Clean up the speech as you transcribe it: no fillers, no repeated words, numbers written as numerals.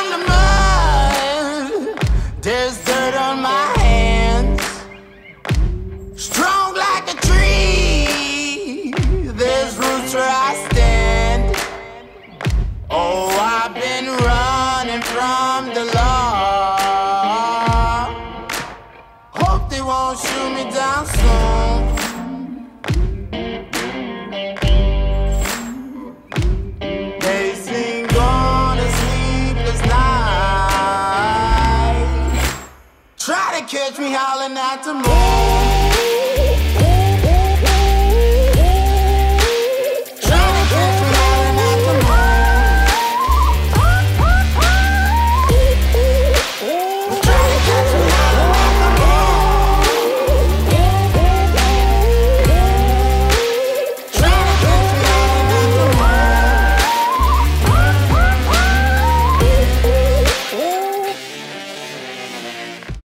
from the mud, there's dirt on my hands. Strong like a tree, there's roots where I stand. Oh, I've been running from the law. Hope they won't shoot me down soon. They sing on a sleepless night, try to catch me howling at the moon.